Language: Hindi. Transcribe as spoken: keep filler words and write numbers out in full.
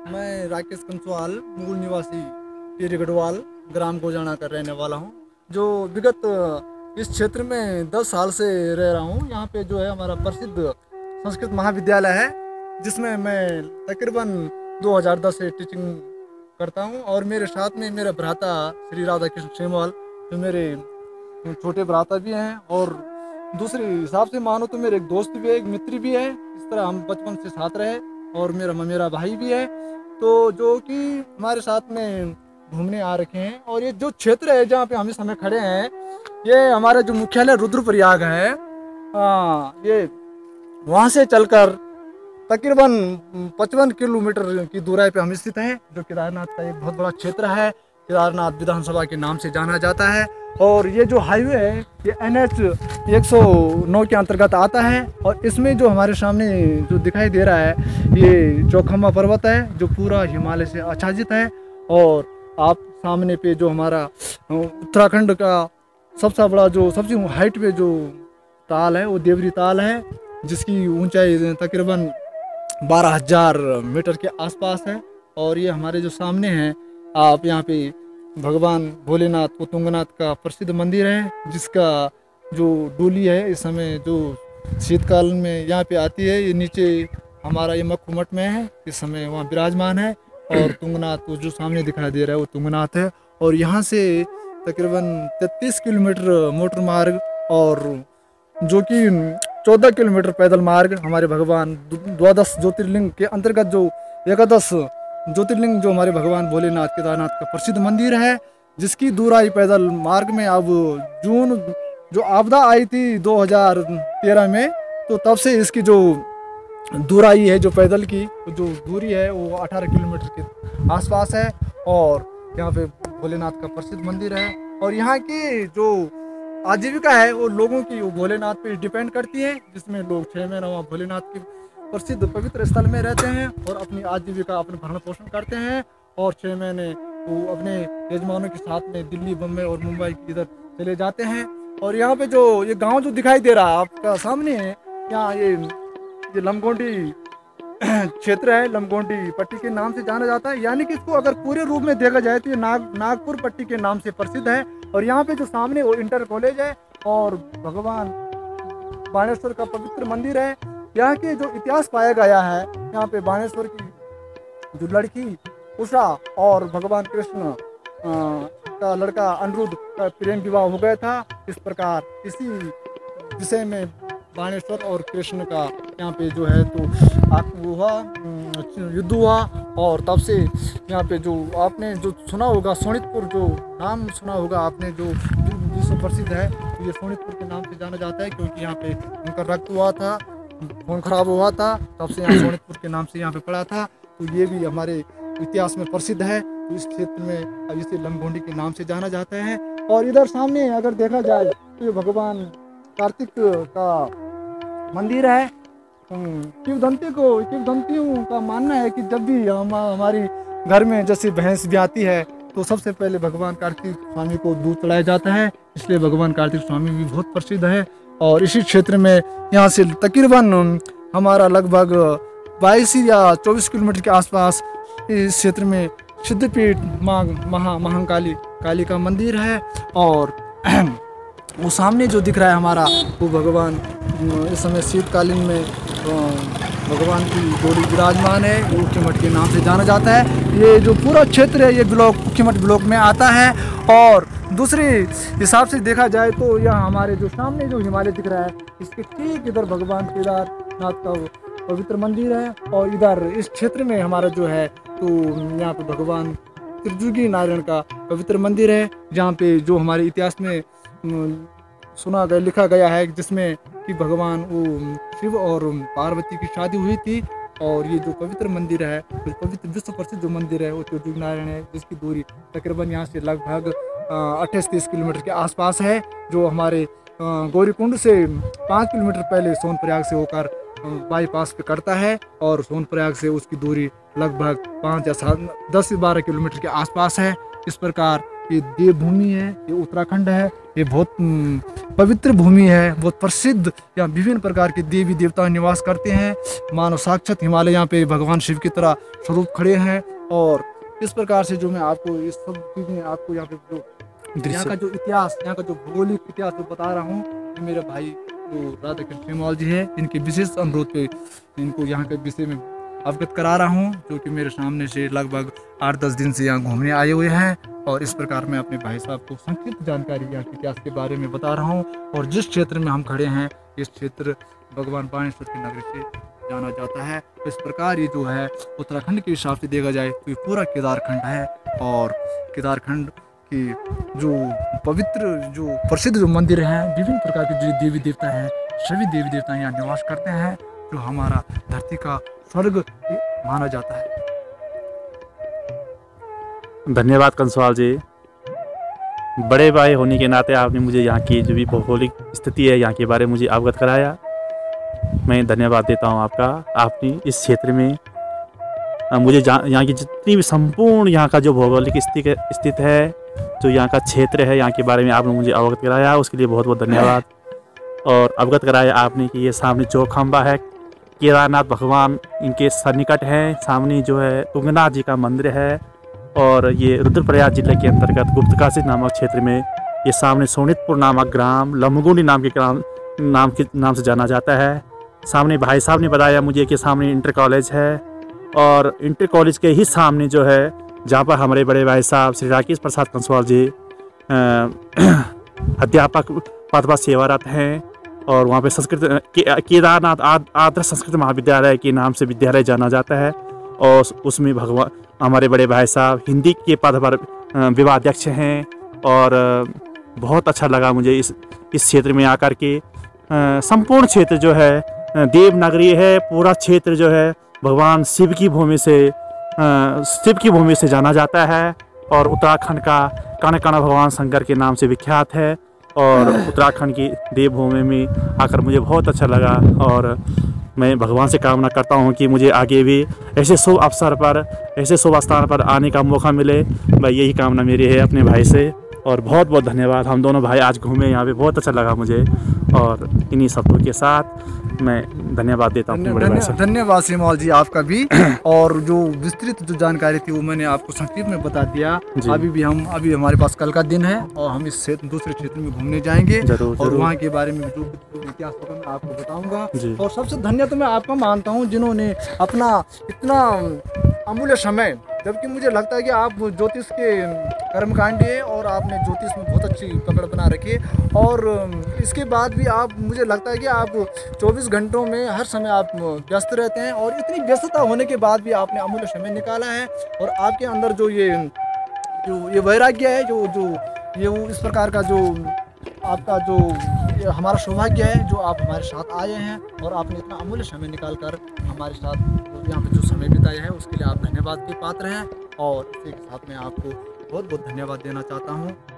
मैं राकेश कंसवाल, मूल निवासी टिहरी गढ़वाल, ग्राम गोजाना का रहने वाला हूँ। जो विगत इस क्षेत्र में दस साल से रह रहा हूँ। यहाँ पे जो है हमारा प्रसिद्ध संस्कृत महाविद्यालय है, जिसमें मैं तकरीबन दो हज़ार दस से टीचिंग करता हूँ। और मेरे साथ में मेरा भ्राता श्री राधा कृष्ण सेमवाल, जो मेरे छोटे भ्राता भी हैं, और दूसरे हिसाब से मानो तो मेरे एक दोस्त भी है, एक मित्र भी है। इस तरह हम बचपन से साथ रहे, और मेरा मेरा भाई भी है, तो जो कि हमारे साथ में घूमने आ रखे हैं। और ये जो क्षेत्र है जहाँ पे हम इस समय खड़े हैं, ये हमारा जो मुख्यालय रुद्रप्रयाग है, हाँ, ये वहाँ से चलकर तकरीबन पचपन किलोमीटर की दूरी पे हम स्थित हैं, जो केदारनाथ का एक बहुत बड़ा क्षेत्र है। केदारनाथ विधानसभा के नाम से जाना जाता है। और ये जो हाईवे है, ये एन एच एक सौ नौ के अंतर्गत आता है। और इसमें जो हमारे सामने जो दिखाई दे रहा है, ये चौखम्मा पर्वत है, जो पूरा हिमालय से आच्छादित है। और आप सामने पे जो हमारा उत्तराखंड का सबसे बड़ा जो सबसे हाइट पे जो ताल है, वो देवरी ताल है, जिसकी ऊंचाई तकरीबन बारह हजार मीटर के आसपास है। और ये हमारे जो सामने हैं, आप यहाँ पे भगवान भोलेनाथ को तुंगनाथ का प्रसिद्ध मंदिर है, जिसका जो डोली है इस समय जो शीतकाल में यहाँ पे आती है, ये नीचे हमारा ये मक्खू मठ में है, इस समय वहाँ विराजमान है। और तुंगनाथ जो सामने दिखाई दे रहा है, वो तुंगनाथ है। और यहाँ से तकरीबन तैंतीस किलोमीटर मोटर मार्ग और जो कि चौदह किलोमीटर पैदल मार्ग हमारे भगवान द्वादश ज्योतिर्लिंग के अंतर्गत जो एकादश ज्योतिर्लिंग जो हमारे भगवान भोलेनाथ केदारनाथ का प्रसिद्ध मंदिर है, जिसकी दूराई पैदल मार्ग में अब जून जो आपदा आई थी दो हज़ार तेरह में, तो तब से इसकी जो दूराई है, जो पैदल की जो दूरी है, वो अठारह किलोमीटर के आसपास है। और यहाँ पे भोलेनाथ का प्रसिद्ध मंदिर है। और यहाँ की जो आजीविका है, वो लोगों की वो भोलेनाथ पे डिपेंड करती है, जिसमें लोग छः महीना वहाँ भोलेनाथ की प्रसिद्ध पवित्र स्थल में रहते हैं और अपनी आजीविका अपने भरण पोषण करते हैं। और छः महीने वो अपने यजमानों के साथ में दिल्ली, बम्बई और मुंबई इधर चले जाते हैं। और यहाँ पे जो ये गांव जो दिखाई दे रहा है आपका सामने है, यहाँ ये ये लमगोंडी क्षेत्र है, लमगोंडी पट्टी के नाम से जाना जाता है। यानी कि इसको अगर पूरे रूप में देखा जाए तो ये नाग नागपुर पट्टी के नाम से प्रसिद्ध है। और यहाँ पे जो सामने वो इंटर कॉलेज है, और भगवान बाणेश्वर का पवित्र मंदिर है। यहाँ के जो इतिहास पाया गया है, यहाँ पे बाणेश्वर की जो लड़की उषा और भगवान कृष्ण का लड़का अनिरुद्ध का प्रेम विवाह हो गया था। इस प्रकार इसी विषय में बाणेश्वर और कृष्ण का यहाँ पे जो है तो हुआ युद्ध हुआ। और तब से यहाँ पे जो आपने जो सुना होगा सोनितपुर, जो नाम सुना होगा आपने, जो विश्व प्रसिद्ध है, तो ये सोनितपुर के नाम से जाना जाता है, क्योंकि यहाँ पे उनका रक्त हुआ था, खून खराब हुआ था, तब से यहाँ सोनितपुर के नाम से यहाँ पे पड़ा था। तो ये भी हमारे इतिहास में प्रसिद्ध है। तो इस क्षेत्र में अब इसे लमगोंडी के नाम से जाना जाता है। और इधर सामने अगर देखा जाए तो ये भगवान कार्तिक का मंदिर है। किंवदंती को किंवदंतियों का मानना है कि जब भी हम हमारी घर में जैसे भैंस ब्याती है, तो सबसे पहले भगवान कार्तिक स्वामी को दूध चढ़ाया जाता है। इसलिए भगवान कार्तिक स्वामी भी बहुत प्रसिद्ध है। और इसी क्षेत्र में यहाँ से तकरीबन हमारा लगभग बाईस या चौबीस किलोमीटर के आसपास इस क्षेत्र में सिद्धपीठ माँ महा महाकाली काली का मंदिर है। और वो सामने जो दिख रहा है हमारा, वो भगवान इस समय शीतकालीन में भगवान की डोली विराजमान है, वो उखीमठ के नाम से जाना जाता है। ये जो पूरा क्षेत्र है, ये ब्लॉक उखीमठ ब्लॉक में आता है। और दूसरे हिसाब से देखा जाए तो यह हमारे जो सामने जो हिमालय दिख रहा है, इसके ठीक इधर भगवान केदारनाथ का पवित्र मंदिर है। और इधर इस क्षेत्र में हमारा जो है तो यहाँ पे भगवान त्रिजुगी नारायण का पवित्र मंदिर है, जहाँ पे जो हमारे इतिहास में सुना गया लिखा गया है, जिसमें कि भगवान वो शिव और पार्वती की शादी हुई थी। और ये जो पवित्र मंदिर है, जो पवित्र विश्व प्रसिद्ध जो मंदिर है, वो त्रिजुगी नारायण है, जिसकी दूरी तकरीबन यहाँ से लगभग अट्ठाईस तीस किलोमीटर के आसपास है। जो हमारे गौरीकुंड से पाँच किलोमीटर पहले सोनप्रयाग से होकर बाईपास पे करता है। और सोनप्रयाग से उसकी दूरी लगभग पाँच या सात दस से बारह किलोमीटर के आसपास है। इस प्रकार ये देवभूमि है, ये उत्तराखंड है, ये बहुत हम्म, पवित्र भूमि है, बहुत प्रसिद्ध। यहाँ विभिन्न प्रकार के देवी देवता निवास करते हैं। मानो साक्षात हिमालय यहाँ पे भगवान शिव की तरह स्वरूप खड़े हैं। और इस प्रकार से जो मैं आपको इस सब चीज़ें आपको यहाँ पे जो यहाँ का जो इतिहास, यहाँ का जो भौगोलिक इतिहास जो बता रहा हूँ, मेरे भाई जो राधा कृष्ण पेमाल जी है, इनके विशेष अनुरोध पे इनको यहाँ के विषय में अवगत करा रहा हूँ, जो कि मेरे सामने से लगभग आठ दस दिन से यहाँ घूमने आए हुए हैं। और इस प्रकार मैं अपने भाई साहब को संक्षिप्त जानकारी यहाँ के इतिहास के बारे में बता रहा हूँ। और जिस क्षेत्र में हम खड़े हैं, इस क्षेत्र भगवान बाणेश्वर की नगरी से जाना जाता है। तो इस प्रकार ये जो है उत्तराखंड के हिसाब से देखा जाए तो ये पूरा केदारखंड है। और केदारखंड की जो पवित्र जो प्रसिद्ध जो मंदिर हैं, विभिन्न प्रकार के जो देवी देवता हैं, सभी देवी देवता यहाँ निवास करते हैं, जो हमारा धरती का स्वर्ग माना जाता है। धन्यवाद कंसवाल जी। बड़े भाई होने के नाते आपने मुझे यहाँ की जो भी भौगोलिक स्थिति है यहाँ के बारे में मुझे अवगत कराया। मैं धन्यवाद देता हूँ आपका। आपने इस क्षेत्र में मुझे यहाँ की जितनी भी संपूर्ण यहाँ का जो भौगोलिक स्थिति स्थित है, जो यहाँ का क्षेत्र है, यहाँ के बारे में आपने मुझे अवगत कराया, उसके लिए बहुत बहुत धन्यवाद। और अवगत कराया आपने कि ये सामने चौखंबा है, केदारनाथ भगवान इनके सन्निकट हैं। सामने जो है तुंगनाथ जी का मंदिर है। और ये रुद्रप्रयाग जिले के अंतर्गत गुप्तकाशी नामक क्षेत्र में ये सामने सोनितपुर नामक ग्राम लमगुंडी नाम के ग्राम नाम के नाम से जाना जाता है। सामने भाई साहब ने बताया मुझे कि सामने इंटर कॉलेज है। और इंटर कॉलेज के ही सामने जो है, जहाँ पर हमारे बड़े भाई साहब श्री राकेश प्रसाद कंसवाल जी अध्यापक पद पर सेवारत हैं। और वहाँ पे संस्कृत के, केदारनाथ आदर्श संस्कृत महाविद्यालय के नाम से विद्यालय जाना जाता है। और उसमें भगवान हमारे बड़े भाई साहब हिंदी के पद पर विभागाध्यक्ष हैं। और बहुत अच्छा लगा मुझे इस इस क्षेत्र में आकर के। संपूर्ण क्षेत्र जो है देवनगरी है। पूरा क्षेत्र जो है भगवान शिव की भूमि से शिव की भूमि से जाना जाता है। और उत्तराखंड का कण कण भगवान शंकर के नाम से विख्यात है। और उत्तराखंड की देवभूमि में आकर मुझे बहुत अच्छा लगा। और मैं भगवान से कामना करता हूँ कि मुझे आगे भी ऐसे शुभ अवसर पर, ऐसे शुभ स्थान पर आने का मौका मिले। भाई यही कामना मेरी है अपने भाई से। और बहुत बहुत धन्यवाद। हम दोनों भाई आज घूमे यहाँ पे, बहुत अच्छा लगा मुझे। और इन्हीं शब्दों के साथ मैं धन्यवाद देता हूँ अपने बड़े भाई से। धन्यवाद श्रीमाल जी आपका भी। और जो विस्तृत जो जानकारी थी वो मैंने आपको संक्षिप्त में बता दिया। अभी भी हम अभी हमारे पास कल का दिन है और हम इस क्षेत्र दूसरे क्षेत्र में घूमने जाएंगे। जरूर, और वहाँ के बारे में जो इतिहास होगा मैं आपको बताऊंगा। और सबसे धन्य तो मैं आपका मानता हूँ जिन्होंने अपना इतना अमूल्य समय, जबकि मुझे लगता है कि आप ज्योतिष के कर्मकांडी है और आपने ज्योतिष में बहुत अच्छी पकड़ बना रखी है। और इसके बाद भी आप, मुझे लगता है कि आप चौबीस घंटों में हर समय आप व्यस्त रहते हैं। और इतनी व्यस्तता होने के बाद भी आपने अमूल्य समय निकाला है। और आपके अंदर जो ये जो ये वैराग्य है, जो जो ये वो इस प्रकार का जो आपका जो ये हमारा सौभाग्य है जो आप हमारे साथ आए हैं। और आपने इतना अमूल्य समय निकाल कर हमारे साथ यहाँ पे जो समय बिताया है उसके लिए आप धन्यवाद के पात्र हैं। और इसी के साथ मैं आपको बहुत बहुत धन्यवाद देना चाहता हूँ।